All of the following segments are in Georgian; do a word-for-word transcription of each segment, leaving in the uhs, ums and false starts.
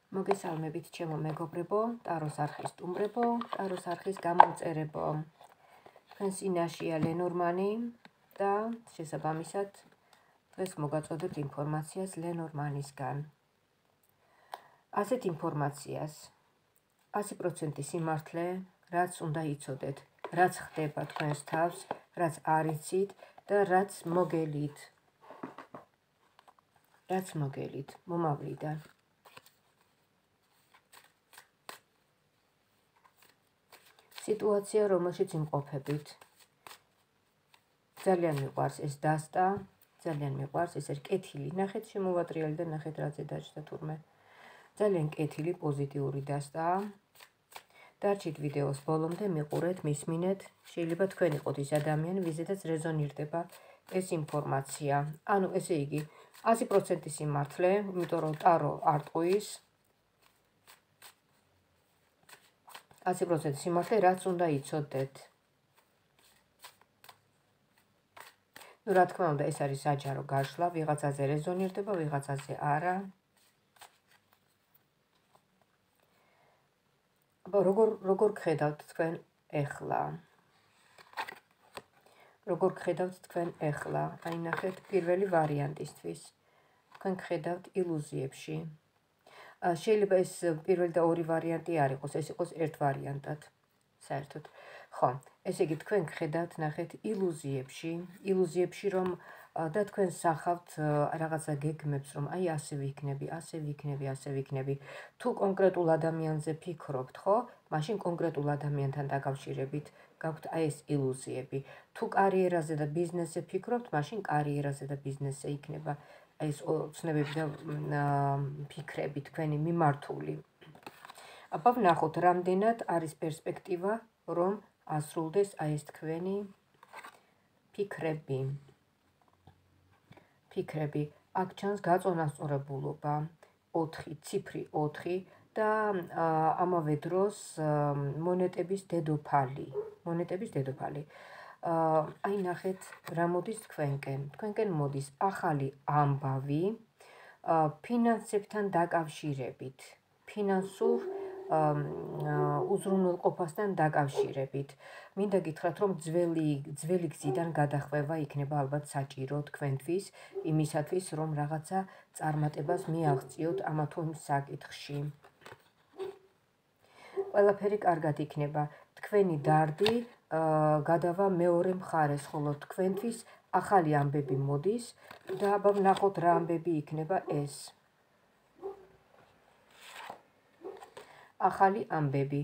მოგესალმებით ჩემო მეგობრებო, ტაროს არხის სტუმრებო, ტაროს არხის გამომწერებო. თქვენ წინაშეა ლენორმანი და შესაბამისად დღეს მოგაწოდებთ ინფორმაციას ლენორმანისგან. ასეთ ინფორმაციას ასი პროცენტი სიმართლე, რაც უნდა იცოდეთ, რაც ხდება თქვენს თავს, რაც არ იცით და რაც მოგელით. რაც მოგელით მომავლიდან. სიტუაცია, რომელშიც იმყოფებით. ძალიან მიყვარს ეს დასტა, ძალიან მიყვარს ეს არის კეთილი. ნახეთ შემოვატრიალი და ნახეთ რაზე დაჭდა თურმე. ძალიან კეთილი, პოზიტიური დასტაა. დარჩით ვიდეოს ბოლომდე, მიყურეთ, მისმინეთ. შეიძლება თქვენ იყოთ ის ადამიანი, ვიზედაც რეზონირდება ეს ინფორმაცია. ანუ ესე იგი, ასი პროცენტი სიმართლე, იმიტომ რომ ტარო არ ტყუის. ასი პროცენტი სიმართლე, რაც უნდა იცოდეთ. ნუ რა თქმა უნდა, ეს არის საჯარო გაშლა, ვიღაცაზე რეზონირდება, ვიღაცაზე არა. როგორ როგორ გხედავთ თქვენ ეხლა? როგორ გხედავთ თქვენ ეხლა? აი ნახეთ პირველი ვარიანტისთვის. თქვენ გხედავთ ილუზიებში. შეიძლება ეს პირველი და ორი ვარიანტი არ იყოს, ეს იყოს ერთ ვარიანტად. საერთოდ. ხო, ესე იგი თქვენ გხედავთ ნახეთ ილუზიებში, ილუზიებში რომ და თქვენ სახავთ რაღაცა გეგმებს, რომ აი ასე ვიქნები, ასე ვიქნები, ასე ვიქნები. თუ კონკრეტულ ადამიანზე ფიქრობთ, ხო? მაშინ კონკრეტულ ადამიანთან დაკავშირებით გაქვთ აი ეს ილუზიები. თუ კარიერაზე და ბიზნესზე ფიქრობთ, მაშინ კარიერაზე და ბიზნესზე იქნება აი ეს ოცნებები და ფიქრები თქვენი მიმართული. აბა ვნახოთ, რამდენად არის პერსპექტივა, რომ ასრულდეს აი ეს თქვენი ფიქრები. ფიქრები. აქ ჩანს გაწონასწორებულობა, ოთხი, ციფრი ოთხი და ამავე დროს მონეტების დედოფალი. მონეტების დედოფალი. აი ნახეთ, რა მოდის თქვენკენ. თქვენკენ მოდის ახალი ამბავი ფინანსებთან დაკავშირებით. ფინანსურ უზრუნველყოფასთან დაკავშირებით. მინდა გითხრათ, რომ ძველი ძველი გზიდან გადახვევა იქნება ალბათ საჭირო თქვენთვის, იმისათვის, რომ რაღაცა წარმატებას მიაღწიოთ ამა თუ იმ საკითხში. ყველაფერი კარგად იქნება. თქვენი დარდი გადავა მეორე მხარეს, ხოლო თქვენთვის ახალი ამბები მოდის და აბა ვნახოთ რა ამბები იქნება ეს. ახალი ამბები.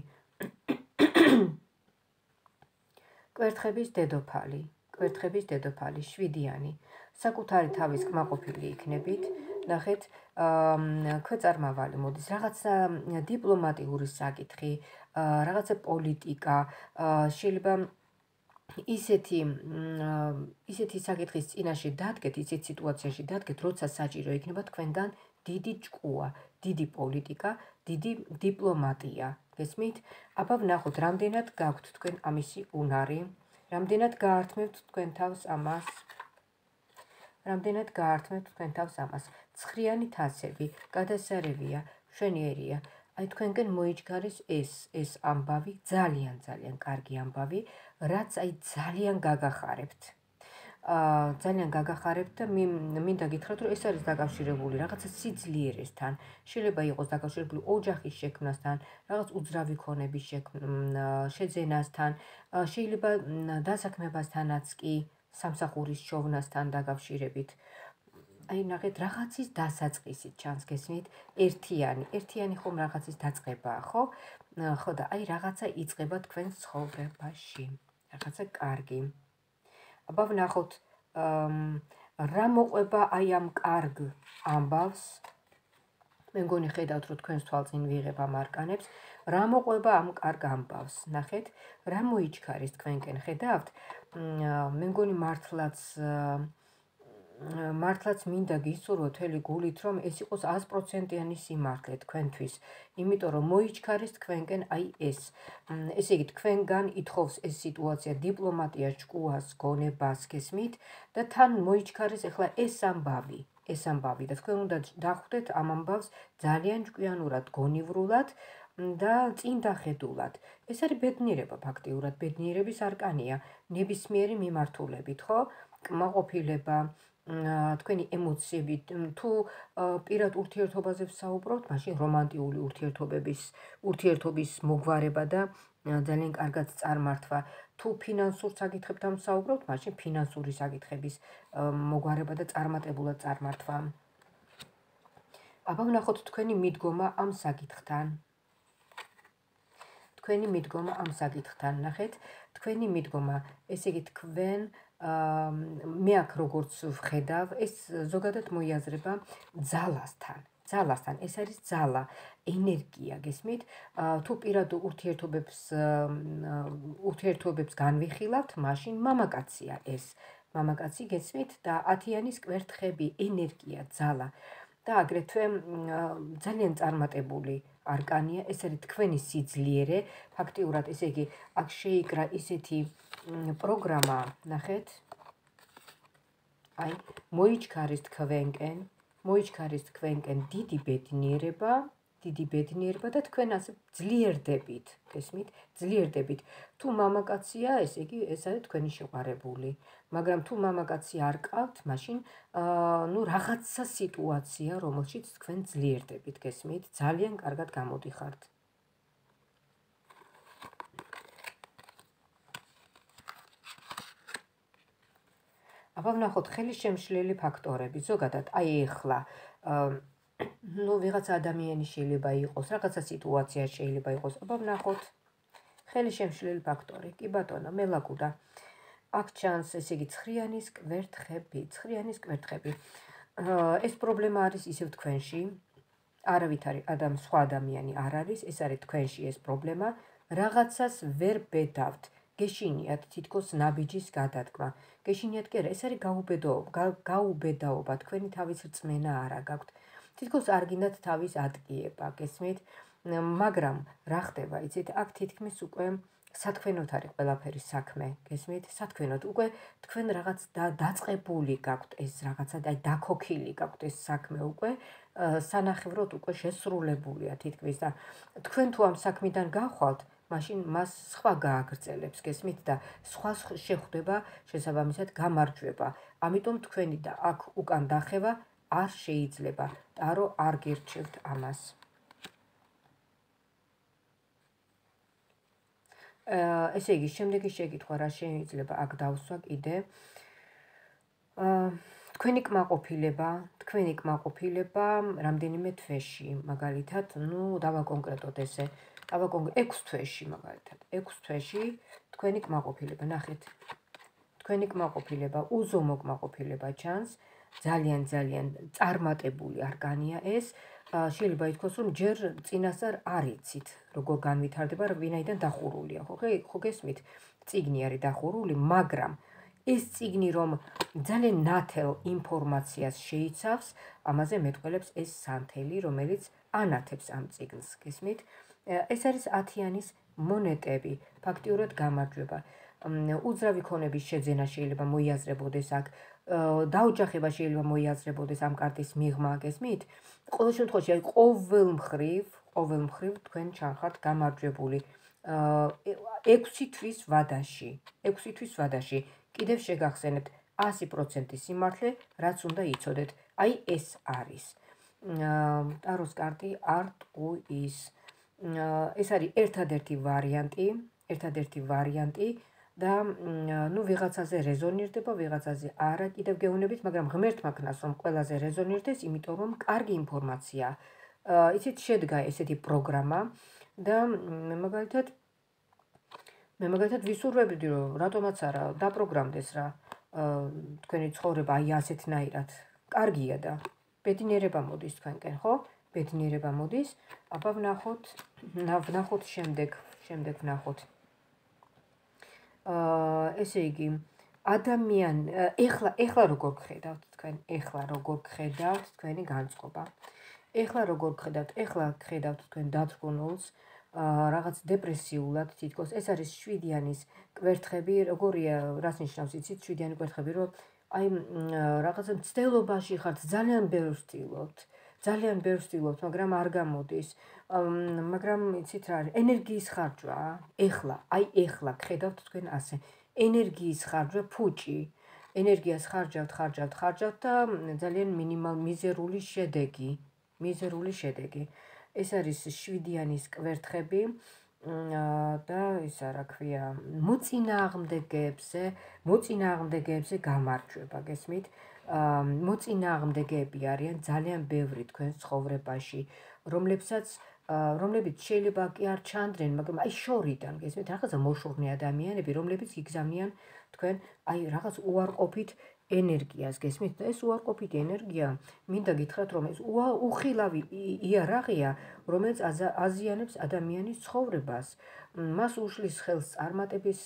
კვერთხების დედოფალი, კვერთხების დედოფალი, შვიდიანი. საკუთარი თავის კმაყოფილი იქნებით. ნახეთ, ქვეწარმავალი მოდის, რაღაცა დიპლომატიური საკითხი, რაღაცა პოლიტიკა, შეიძლება ისეთი ისეთი საკითხის წინაშე დადგეთ, ისეთ სიტუაციაში დადგეთ, როცა საჭირო იქნება თქვენგან დიდი ჭკუა, დიდი პოლიტიკა, დიდი დიპლომატია. გესმით? აბა ვნახოთ, რამდენად გაქვთ თქვენ ამისი უნარი, რამდენად გაართმევთ თქვენ თავს ამას. რამდენად გაართმევთ თქვენ თავს ამას. ცხრიანი თასები, გადასარევია, მშვენიერია. აი თქვენგან მოიჩქარის ეს ეს ამბავი, ძალიან ძალიან კარგი ამბავი, რაც აი ძალიან გაგახარებთ. ძალიან გაგახარებთ და მინდა გითხრათ, რომ ეს არის დაკავშირებული რაღაცა სიძლიერესთან. შეიძლება იყოს დაკავშირებული ოჯახის შექმნასთან, რაღაც უძრავი ქონების შეძენასთან, შეიძლება დასაქმებასთანაც კი, სამსახურის შოვნასთან დაკავშირებით. აი ნახეთ, რაღაცის დასაწყისით ჩანს, გესმით? ერთიანი, ერთიანი ხომ რაღაცის დაწყებაა, ხო? ხო და აი რაღაცა იწყება თქვენს ცხოვრებაში. რაღაცა კარგი. აბა ვნახოთ, რა მოყვება აი ამ კარგ ამბავს. მე მგონი ხედავთ, რომ თქვენს თვალწინ ვიღებ ამ არკანებს. რა მოყვება ამ კარგ ამბავს. ნახეთ, რა მოიჩქარის თქვენკენ, ხედავთ? მე მგონი მართლაც მართლაც მინდა გისურვოთ მთელი გულით, რომ ეს იყოს ასი პროცენტიანი სიმართლე თქვენთვის. იმიტომ რომ მოიჩქარის თქვენკენ აი ეს. ესე იგი, თქვენგან ითხოვს ეს სიტუაცია დიპლომატიას, ჭკუას, გონებას, გესმით? და თან მოიჩქარის ახლა ეს ამბავი. ეს ამბავი და თქვენ უნდა დახვდეთ ამ ამბავს ძალიან ჭკვიანურად, გონივრულად და წინ დახედულად. ეს არის ბედნიერება ფაქტიურად, ბედნიერების არკანია, ნებისმიერი მიმართულებით, ხო? კმაყოფილება, თქვენი ემოციები, თუ პირად ურთიერთობაზე ვსაუბრობთ, მაშინ რომანტიული ურთიერთობების ურთიერთობის მოგვარება და ძალიან კარგად წარმართვა. თუ ფინანსურ საკითხებთან ვსაუბრობთ, მაშინ ფინანსური საკითხების მოგვარება და წარმატებულად წარმართვა. აბა ვნახოთ თქვენი მიდგომა ამ საკითხთან. თქვენი მიდგომა ამ საკითხთან, ნახეთ, თქვენი მიდგომა, ესე იგი თქვენ მე აქ როგორც ვხედავ, ეს ზოგადად მოიაზრება ძალასთან. ძალასთან, ეს არის ძალა, ენერგია, გესმით? თუ პირად ურთიერთობებს ურთიერთობებს განვიხილავთ, მაშინ მამაკაცია ეს. მამაკაცი გესმით და ათიანის კვერთხები, ენერგია, ძალა. და აგრეთვე ძალიან წარმატებული არკანია, ეს არის თქვენი სიძლიერე, ფაქტიურად, ესე იგი, აქ შეიკრა ისეთი პროგრამა, ნახეთ, აი, მოიჩქარის თქვენკენ, მოიჩქარის თქვენკენ დიდი ბედნიერება, დიდი ბედნიერება და თქვენ ასე ძლიერდებით, გესმით? ძლიერდებით. თუ მამაკაცია, ესე იგი, ეს არის თქვენი შეყვარებული. მაგრამ თუ მამაკაცი არ ყავთ, მაშინ ნუ რაღაცა სიტუაცია, რომელშიც თქვენ ძლიერდებით, გესმით? ძალიან კარგად გამოდიხართ. აბა ვნახოთ ხელისშემშლელი ფაქტორები, ზოგადად, აი ეხლა, ნუ ვიღაცა ადამიანი შეიძლება იყოს, რაღაცა სიტუაცია შეიძლება იყოს, აბა ვნახოთ ხელისშემშლელი ფაქტორი, კი ბატონო, მელაკუდა. აქ ჩანს, ესე იგი, ცხრიანის კვერთხები, ცხრიანის კვერთხები. ეს პრობლემა არის ისევ თქვენში, არავითარი ადამ სხვა ადამიანი არ არის, ეს არის თქვენში ეს პრობლემა, რაღაცას ვერ ბედავთ. გეშინიათ თითქოს ნაბიჯის გადადგმა. გეშინიათ კი არა, ეს არის გაუბედაობა, გაუბედაობა, თქვენი თავის რწმენა არა გაქვთ. თითქოს არ გინდათ თავის ატკიება, გესმით? მაგრამ რა ხდება, იცით, აქ თითქმის უკვე სათქვენოთ არის ყველაფერი საქმე, გესმით? სათქვენოთ, უკვე თქვენ რაღაც დაწყებული გაქვთ ეს რაღაცა, აი დაქოქილი გაქვთ ეს საქმე უკვე, სანახევროდ უკვე შესრულებულია თითქმის და თქვენ თუ ამ საქმიდან გახვალთ, მაშინ მას სხვა გააგრძელებს, გესმით და სხვა შეხვდება შესაბამისად გამარჯვება. ამიტომ თქვენი და აქ უკან დახევა არ შეიძლება, ტარო არ გირჩევთ ამას. ესე იგი, შემდეგი შეკითხვა რა შეიძლება აქ დავსვა კიდე. თქვენი კმაყოფილება, თქვენი კმაყოფილება რამდენიმე თვეში, მაგალითად, ნუ დავაკონკრეტოთ ესე. ექვს თვეში მაგალითად, ექვს თვეში თქვენი კმაყოფილება, ნახეთ. თქვენი კმაყოფილება, უზომო კმაყოფილება ჩანს, ძალიან ძალიან წარმატებული არკანია ეს. შეიძლება ითქვას, რომ ჯერ წინასწარ არ იცით, როგორ განვითარდება, ვინაიდან დახურულია, ხო გესმით? წიგნი არის დახურული, მაგრამ ეს წიგნი რომ ძალიან ნათელ ინფორმაციას შეიცავს, ამაზე მეტყველებს ეს სანთელი, რომელიც ანათებს ამ წიგნს, გესმით? ეს არის ათიანის მონეტები, ფაქტიურად გამარჯვება. უძრავი ქონების შეძენა შეიძლება მოიაზრებოდეს აქ, დაოჯახება შეიძლება მოიაზრებოდეს ამ კარტის მიღმა, გესმით? ყოველ შემთხვევაში, აი ყოველ მხრივ, ყოველ მხრივ თქვენ ჩანხართ გამარჯვებული. ექვსი თვის ვადაში, ექვსი თვის ვადაში, კიდევ შეგახსენებთ ასი პროცენტი სიმართლე, რაც უნდა იცოდეთ. აი ეს არის. ტაროს კარტი არ ტყუის. ეს არის ერთადერთი ვარიანტი, ერთადერთი ვარიანტი და ნუ ვიღაცაზე რეზონირდება, ვიღაცაზე არა, კიდევ გეუბნებით, მაგრამ ღმერთმა ქნას რომ ყველაზე რეზონირდეს, იმიტომ რომ კარგი ინფორმაცია. იცით, შედგა ესეთი პროგრამა და მე მაგალითად მე მაგალითად ვისურვებდი რომ რატომაც არა დაპროგრამდეს რა თქვენი ცხოვრება აი ასეთნაირად. კარგია და ბედნიერება მოდის თქვენკენ, ხო? ბედნიერება მოდის. აბა ვნახოთ, ვნახოთ შემდეგ, შემდეგ ვნახოთ. ესე იგი, ადამიან, ეხლა, ეხლა როგორ გხედავთ თქვენ, ეხლა როგორ გხედავთ თქვენი განწყობა. ეხლა როგორ გხედავთ, ეხლა გხედავთ თქვენ დაწგუნულს, რაღაც დეპრესიულად თითქოს, ეს არის შვიდიანის კვერთხები, როგორია, რას ნიშნავს იცით, შვიდიანი კვერთხები, რომ აი რაღაცა მცდელობაში ხართ, ძალიან ბევრს ვცდილობთ. ძალიან ბევრს ვცდილობთ, მაგრამ არ გამოდის. მაგრამ იცით რა არის, ენერგიის ხარჯვა, ეხლა, აი ეხლა გხედავთ თქვენ ასე. ენერგიის ხარჯვა ფუჭი. ენერგიას ხარჯავთ, ხარჯავთ, ხარჯავთ და ძალიან მინიმალ მიზერული შედეგი. მიზერული შედეგი. ეს არის შვიდიანის კვერთხები და ისა რა ქვია, მოწინააღმდეგეებზე, მოწინააღმდეგეებზე გამარჯვება, გესმით? მოწინააღმდეგეები არიან ძალიან ბევრი თქვენს ცხოვრებაში, რომლებსაც რომლებიც შეიძლება კი არ ჩანდრენ, მაგრამ აი შორიდან, გესმით, რაღაცა მოშორნე ადამიანები, რომლებიც იგზავნიან თქვენ აი რაღაც უარყოფით ენერგიას, გესმით? და ეს უარყოფითი ენერგია, მინდა გითხრათ, რომ ეს უხილავი იარაღია, რომელიც აზიანებს ადამიანის ცხოვრებას. მას უშლის ხელს წარმატების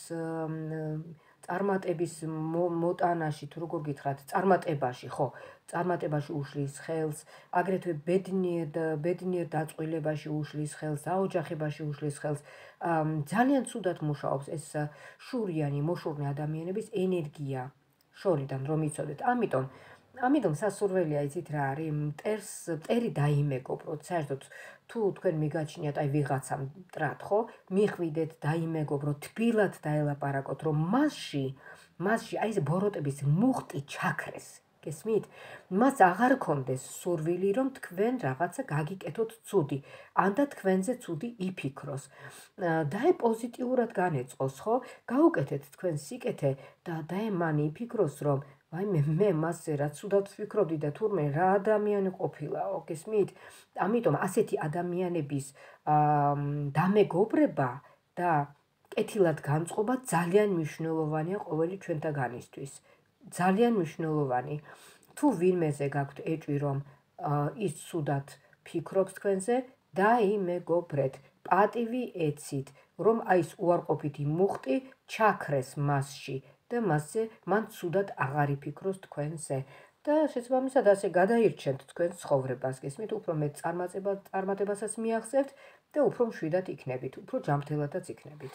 წარმატების მოტანაში, თუ როგორ გითხრათ, წარმატებაში, ხო, წარმატებაში უშლის ხელს, აგრეთვე ბედნიერ ბედნიერ დაწყვილებაში უშლის ხელს, აოჯახებაში უშლის ხელს. ძალიან ცუდად მუშაობს ეს შურიანი, მოშორნე ადამიანების ენერგია. შორიდან რომ იცოდეთ. ამიტომ, ამიტომ სასურველია იცით რა არის, მტერს, მტერი დაიმეგობროთ. საერთოდ თუ თქვენ მიგაჩნიათ აი ვიღაცა მტრად, ხო? მიხვიდეთ, დაიმეგობროთ, თბილად დაელაპარაკოთ, რომ მასში, მასში აი ეს ბოროტების მუხტი ჩაქრეს. გესმით? მას აღარ კონდეს სურვილი, რომ თქვენ რაღაცა გაგიკეთოთ ცუდი, ანდა თქვენზე ცუდი იფიქროს. და აი პოზიტიურად განეწყოს, ხო? გაუკეთეთ თქვენ სიკეთე და დაემანი იფიქროს, რომ ვაიმე მე მასზე რა ცუდად ვფიქრობდი და თურმე რა ადამიანი ყოფილაო, გესმით? ამიტომ ასეთი ადამიანების დამეგობრება და კეთილად განწყობა ძალიან მნიშვნელოვანია ყოველი ჩვენთაგანისთვის. ძალიან მნიშვნელოვანი. თუ ვინმეზე გაქვთ ეჭვი, რომ ის ცუდად ფიქრობს თქვენზე, დაიმეგობრეთ, პატივი ეცით, რომ აი ეს უარყოფითი მუხტი ჩაქრეს მასში და მასზე მან ცუდად აღარ იფიქროს თქვენზე. და შესაბამისად ასე გადაირჩენთ თქვენ ცხოვრებას, გესმით? უფრო მეტ წარმატებასაც მიაღწევთ და უფრო მშვიდად იქნებით, უფრო ჯანმრთელადაც იქნებით.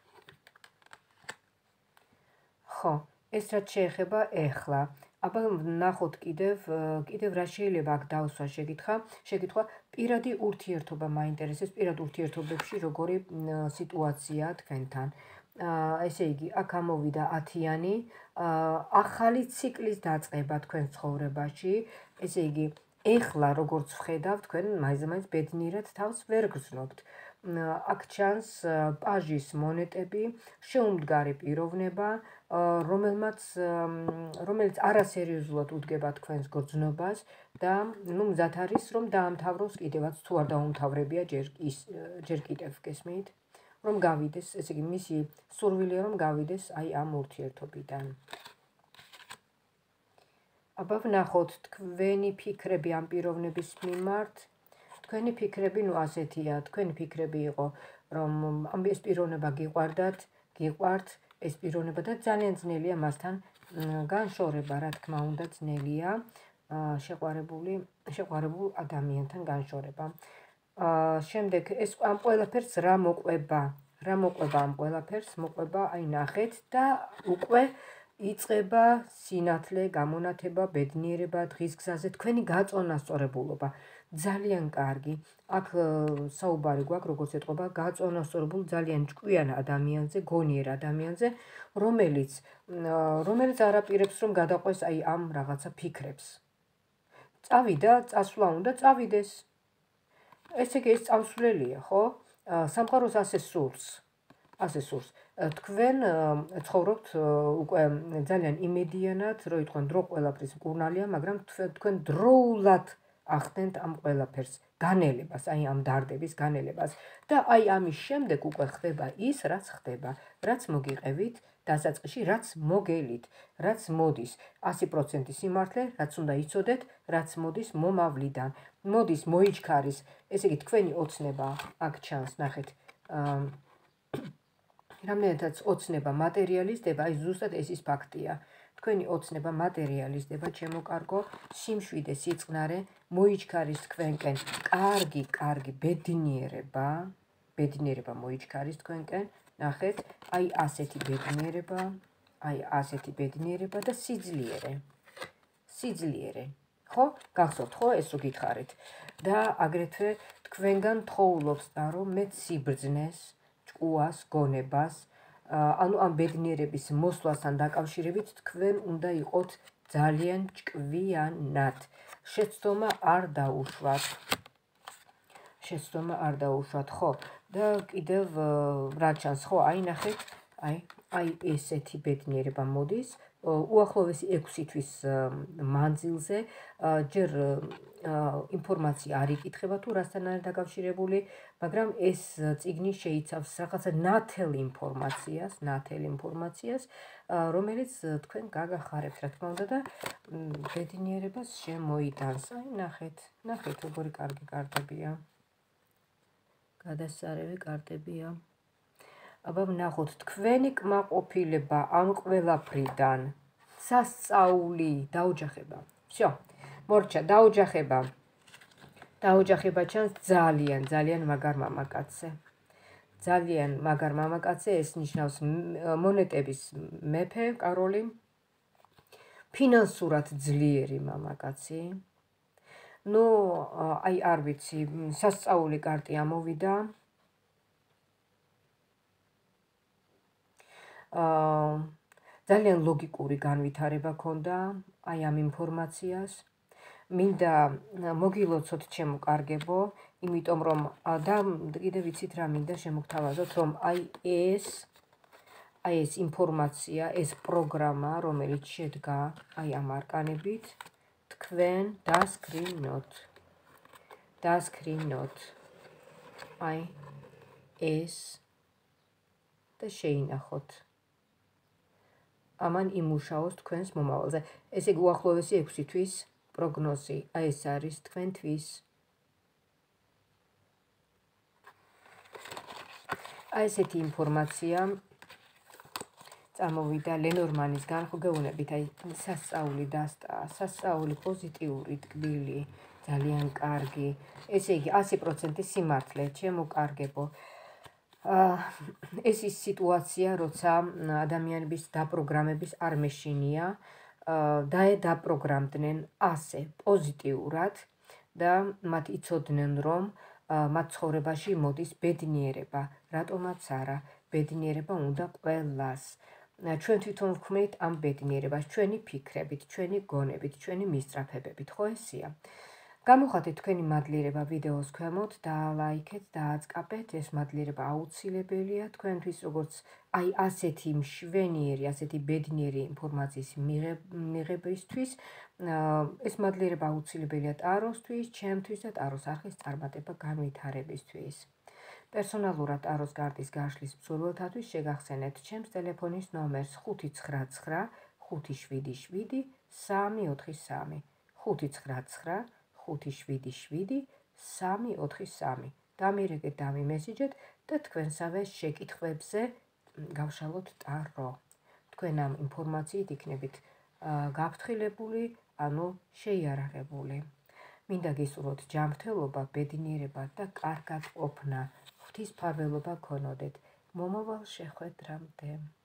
ხო, ეს რაც შეეხება ეხლა. აბა ნახოთ კიდევ, კიდევ რა შეიძლება აქ დავსვა შეკითხვა, შეკითხვა პირადი ურთიერთობა მაინტერესებს, პირად ურთიერთობებში როგორი სიტუაცია თქვენთან. ესე იგი, აქ ამოვიდა ათიანი, ახალი ციკლის დაწყება თქვენ ცხოვრებაში, ესე იგი, ეხლა როგორც ვხედავ, თქვენ მაინც ბედნიერად თავს ვერ გრძნობთ. აქ ჩანს პაჟის მონეტები, შეუმდგარი პიროვნება, რომელმაც რომელიც არასერიოზულად უდგება თქვენს გრძნობას და ნუ მზად არის რომ დაამთავროს კიდევაც თუ არ დაუმთავრებია ჯერ ის ჯერ კიდევ, გესმით? რომ გავიდეს, ესე იგი, მისი სურვილია რომ გავიდეს აი ამ ურთიერთობიდან. აბა ვნახოთ თქვენი ფიქრები ამ პიროვნების მიმართ. თქვენი ფიქრები ნუ ასეთია, თქვენი ფიქრები იყო, რომ ამ ეს პიროვნება გიყვარდათ, გიყვართ ეს პიროვნება და ძალიან ძნელია მასთან განშორება, რა თქმა უნდა, ძნელია შეყვარებული, შეყვარებულ ადამიანთან განშორება. შემდეგ ეს ამ ყველაფერს რა მოყვება? რა მოყვება ამ ყველაფერს? მოყვება, აი ნახეთ და უკვე იწყება სინათლე, გამონათება, ბედნიერება დღის გზაზე, თქვენი გაწონასწორებულობა. ძალიან კარგი. აქ საუბარი გვაქვს, როგორც ეთყობა, გაწონასწორებულ ძალიან ჭკვიან ადამიანზე, გონიერ ადამიანზე, რომელიც რომელიც არ აპირებს რომ გადაყვეს აი ამ რაღაცა ფიქრებს. წავიდა, წასვლა უნდა წავიდეს. ესე იგი ეს წავსვლელია, ხო? სამყაროს ასე სურს. ასე სურს. თქვენ ცხოვრობთ უკვე ძალიან იმედიანად, რო იტყვენ დრო ყველაფრის მკურნალია, მაგრამ თქვენ დროულად ახდენთ ამ ყველაფერს, განელებას, აი ამ დარდების განელებას და აი ამის შემდეგ უკვე ხდება ის, რაც ხდება, რაც მოგიყევით დასაწყისში, რაც მოგელით, რაც მოდის, ასი პროცენტი სიმართლე, რაც უნდა იცოდეთ, რაც მოდის მომავლიდან, მოდის მოიჩქარის, ესე იგი თქვენი ოცნება აქ ჩანს, ნახეთ, რამდენადაც ოცნება მატერიალიზდება, აი ზუსტად ეს ის ფაქტია. თქვენი ოცნება მატერიალიზდება, ჩემო კარგო, სიმშვიდე, სიწყნარე, მოიჩქარის თქვენკენ, კარგი, კარგი ბედნიერება, ბედნიერება მოიჩქარის თქვენკენ, ნახეთ, აი ასეთი ბედნიერება, აი ასეთი ბედნიერება და სიძლიერე. სიძლიერე. ხო? გახსოვთ ხო ეს რო გითხარით? და აგრეთვე თქვენგან თხოვლობს და რომ მე სიბრძნეს, ჭკუას, გონებას, ანუ ამ ბედნიერების მოსვლასთან დაკავშირებით თქვენ უნდა იყოთ ძალიან ჭკვიანად. შეცდომა არ დაუშვათ. შეცდომა არ დაუშვათ, ხო? და კიდევ რა ჩანს, ხო? აი ნახეთ, აი, აი ესეთი ბედნიერება მოდის უახლოესი ექვსი თვის მანძილზე, ჯერ ინფორმაცია არ იკითხება თუ რასთან არის დაკავშირებული, მაგრამ ეს წიგნი შეიცავს რაღაცა ნათელ ინფორმაციას, ნათელ ინფორმაციას, რომელიც თქვენ გაგახარებთ, რა თქმა უნდა და ბედნიერებას შემოიტანს. აი ნახეთ, ნახეთ როგორი კარგი კარტებია. გადასარევი კარტებია. აბა ვნახოთ თქვენი კმაყოფილება ამ ყველაფრიდან. სასწაული, დაოჯახება. всё. მორჩა, დაოჯახება. დაოჯახება ჩანს ძალიან, ძალიან მაგარ მამაკაცზე. ძალიან მაგარ მამაკაცზე, ეს ნიშნავს მონეტების მეფე კაროლი. ფინანსურად ძლიერი მამაკაცი. ნუ აი არ ვიცი, სასწაული კარტი ამოვიდა. აა ძალიან ლოგიკური განვითარება ქონდა აი ამ ინფორმაციას. მინდა მოგილოცოთ ჩემო კარგებო, იმიტომ რომ და კიდე ვიცით რა მინდა შემოგთავაზოთ, რომ აი ეს აი ეს ინფორმაცია, ეს პროგრამა, რომელიც შედგა აი ამ არკანებით, თქვენ დასკრინოთ. დასკრინოთ. აი ეს და შეინახოთ. ამან იმუშაოს თქვენს მომავალზე. ესე იგი უახლოესი ექვსი თვის პროგნოზი. აი ეს არის თქვენთვის. აი ესეთი ინფორმაცია წამოვიდა ლენორმანისგან, ხო გეუბნებით, აი სასწაული დასტა, სასწაული პოზიტიური, ტკბილი, ძალიან კარგი. ესე იგი ასი პროცენტი სიმართლე, ჩემო კარგებო. ეს ის სიტუაცია, როცა ადამიანების დაპროგრამების არ მეშინია და დაპროგრამდნენ ასე პოზიტიურად და მათ იცოდნენ, რომ მათ ცხოვრებაში მოდის ბედნიერება, რატომაც არა, ბედნიერება უნდა ყველას. ჩვენ თვითონ ვქმნით ამ ბედნიერებას, ჩვენი ფიქრებით, ჩვენი გონებით, ჩვენი მისწრაფებებით, ხო ესია? გამოხატეთ თქვენი მადლიერება ვიდეოს ქვემოთ, დაალაიქეთ, დააწყაბეთ, ეს მადლიერება აუცილებელია თქვენთვის, როგორც აი ასეთი მშვენიერი, ასეთი ბედნიერი ინფორმაციის მიღებისთვის. ეს მადლიერება აუცილებელია ტაროსთვის, ჩემთვის და ტაროს არხის წარმატება განვითარებისთვის. პერსონალურად ტაროს კარტის გაშლის მსურველთათვის შეგახსენებთ ჩემს ტელეფონის ნომერს ხუთი ცხრა ცხრა ხუთი შვიდი შვიდი სამი ოთხი სამი ხუთი ცხრა ცხრა ხუთი შვიდი შვიდი სამი ოთხი სამი. დამირეკეთ, დამიმესიჯეთ და თქვენსავე შეკითხვებზე გავშალოთ ტარო. თქვენ ამ ინფორმაციით იქნებით გაფრთხილებული, ანუ შეიარაღებული. მინდა გისურვოთ ჯანმრთელობა, ბედნიერება და კარგად ყოფნა. ღვთისმფარველობა გქონოდეთ. მომავალ შეხვედრამდე.